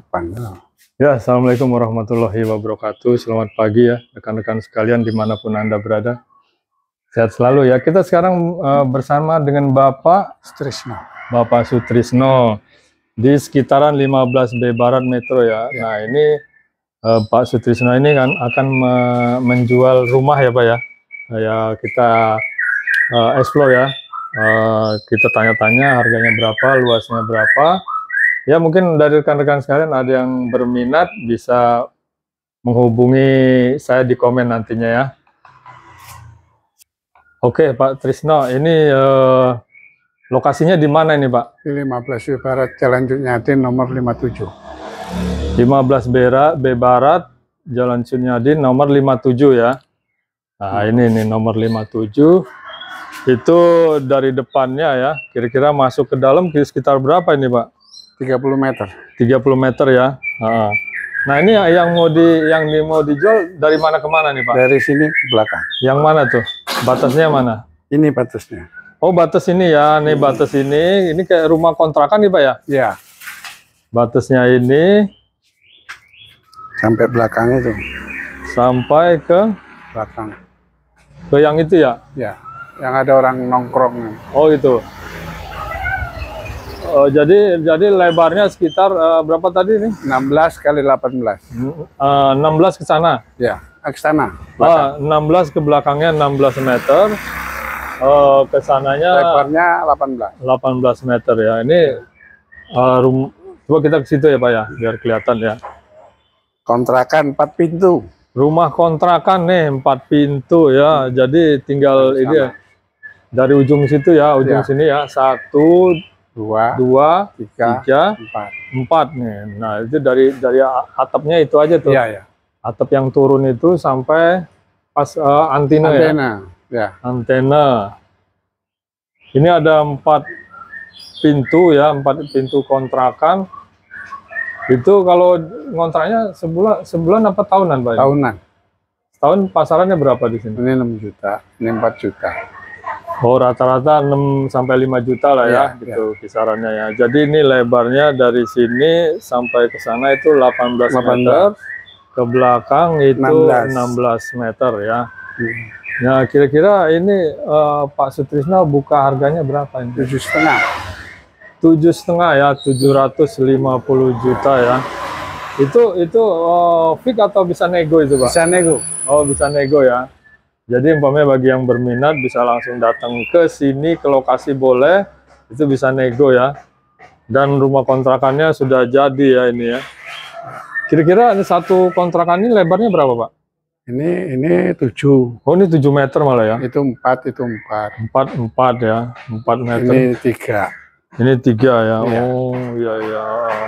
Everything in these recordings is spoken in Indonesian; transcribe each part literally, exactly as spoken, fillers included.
depan. Ya, Assalamualaikum warahmatullahi wabarakatuh. Selamat pagi ya, rekan-rekan sekalian dimanapun Anda berada. Sehat selalu ya. Kita sekarang uh, bersama dengan Bapak Sutrisno. Bapak Sutrisno di sekitaran lima belas B Barat Metro ya. ya. Nah ini uh, Pak Sutrisno ini kan akan me menjual rumah ya Pak ya. Ya kita uh, explore ya. Uh, kita tanya-tanya harganya berapa, luasnya berapa. Ya mungkin dari rekan-rekan sekalian ada yang berminat bisa menghubungi saya di komen nantinya ya. Oke Pak Trisno, ini eh, lokasinya di mana ini Pak? Di lima belas B Barat, Jalan Cunyadin nomor lima puluh tujuh. lima belas B Barat, Jalan Cunyadin nomor lima puluh tujuh ya. Nah ini nih nomor lima puluh tujuh. Itu dari depannya ya, kira-kira masuk ke dalam sekitar berapa ini Pak? tiga puluh meter. tiga puluh meter ya. Nah ini yang mau di yang di, mau dijual dari mana ke mana nih Pak? Dari sini ke belakang. Yang mana tuh? Batasnya mana? Ini batasnya. Oh batas ini ya, nih batas ini. Ini kayak rumah kontrakan nih Pak ya? Iya. Batasnya ini sampai belakang itu. Sampai ke belakang. Ke yang itu ya? Ya. Yang ada orang nongkrong. Oh itu. Uh, jadi jadi lebarnya sekitar uh, berapa tadi nih? enam belas kali delapan belas. Uh, enam belas ke sana. Ya, ke sana. Ah, enam belas ke belakangnya enam belas meter. Uh, ke sananya lebarnya delapan belas. delapan belas meter ya. Ini uh, rum coba kita ke situ ya Pak ya, biar kelihatan ya. Kontrakan empat pintu. Rumah kontrakan nih empat pintu ya. Jadi tinggal ini ya, dari ujung situ ya, ujung ya. Sini ya. Satu dua, dua tiga, tiga, empat, empat nih. Nah itu dari dari atapnya itu aja tuh. Ya, ya. Atap yang turun itu sampai pas uh, antena, antena ya. ya. Antena. Ini ada empat pintu ya, empat pintu kontrakan. Itu kalau ngontraknya sebulan, sebulan apa tahunan Pak? Tahunan. Tahun pasarannya berapa di sini? Ini enam juta, ini empat juta. Oh rata-rata enam sampai lima juta lah ya, ya gitu ya. Kisarannya ya. Jadi ini lebarnya dari sini sampai ke sana itu delapan belas meter, ke belakang itu enam belas meter ya. Hmm. Ya kira-kira ini uh, Pak Sutrisno buka harganya berapa ini? Tujuh setengah. Tujuh setengah ya, tujuh ratus lima puluh juta ya. Itu itu uh, fix atau bisa nego itu Pak? Bisa nego. Oh bisa nego ya. Jadi umpamanya bagi yang berminat bisa langsung datang ke sini, ke lokasi boleh, itu bisa nego ya. Dan rumah kontrakannya sudah jadi ya ini ya. Kira-kira satu kontrakan ini lebarnya berapa Pak? Ini ini tujuh. Oh ini tujuh meter malah ya? Itu empat, itu empat. Empat, empat ya, empat meter. Ini tiga. Ini tiga ya, ya. Oh iya iya.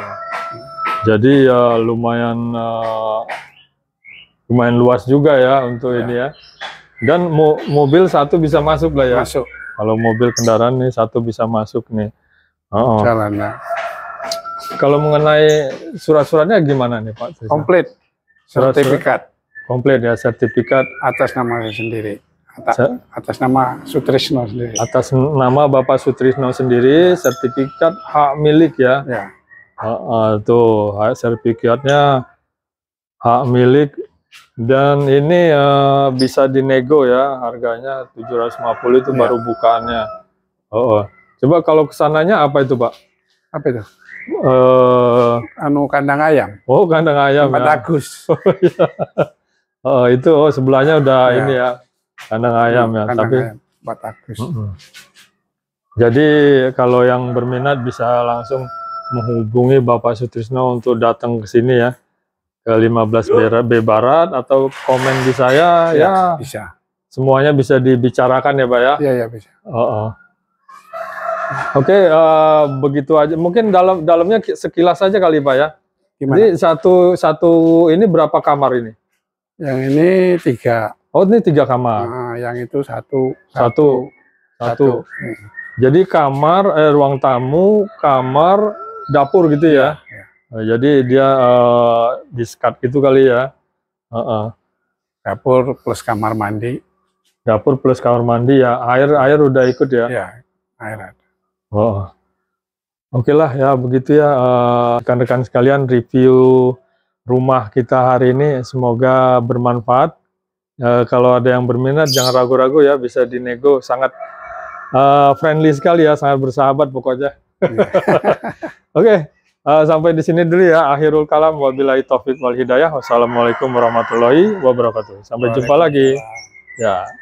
Jadi ya lumayan, uh, lumayan luas juga ya untuk ya. Ini ya. Dan mo mobil satu bisa masuk lah ya. Masuk. Kalau mobil kendaraan nih satu bisa masuk nih. Oh, oh. Jalannya. Kalau mengenai surat-suratnya gimana nih Pak? Komplit. Sertifikat. Komplit ya, sertifikat. Atas nama saya sendiri. Atas, atas nama Sutrisno sendiri. Atas nama Bapak Sutrisno sendiri, sertifikat hak milik ya. Ya. Uh, uh, tuh sertifikatnya hak milik. Dan ini uh, bisa dinego ya, harganya tujuh ratus lima puluh itu ya. Baru bukaannya. Oh, oh. Coba kalau kesananya apa itu Pak? Apa itu? Uh, anu kandang ayam. Oh kandang ayam. Tempat ya. Agus. Oh, iya. Oh itu oh sebelahnya udah ya. Ini ya kandang ayam ya. Kandang Tapi ayam, tempat Agus. Uh -uh. Jadi kalau yang berminat bisa langsung menghubungi Bapak Sutrisno untuk datang ke sini ya. Ke lima belas B Barat atau komen di saya ya, ya bisa. Semuanya bisa dibicarakan ya Pak ya. Iya ya bisa. Oh, oh. Oke okay, uh, begitu aja. Mungkin dalam dalamnya sekilas saja kali Pak ya. Gimana? Jadi satu satu ini berapa kamar ini? Yang ini tiga. Oh ini tiga kamar. Nah, yang itu satu. Satu. Satu. satu. Hmm. Jadi kamar, eh, ruang tamu, kamar, dapur gitu ya. ya, ya. Jadi dia uh, diskat gitu kali ya. Uh -uh. Dapur plus kamar mandi. Dapur plus kamar mandi ya. Air air udah ikut ya. Ya, air ada. Oh. Oke lah ya, begitu ya eh, rekan-rekan sekalian, review rumah kita hari ini semoga bermanfaat. Eh, kalau ada yang berminat jangan ragu-ragu ya, bisa dinego, sangat eh, friendly sekali ya, sangat bersahabat pokoknya. Oke, eh, sampai di sini dulu ya, akhirul kalam, wabillahi taufik wal hidayah, wassalamualaikum warahmatullahi wabarakatuh. Sampai jumpa lagi ya.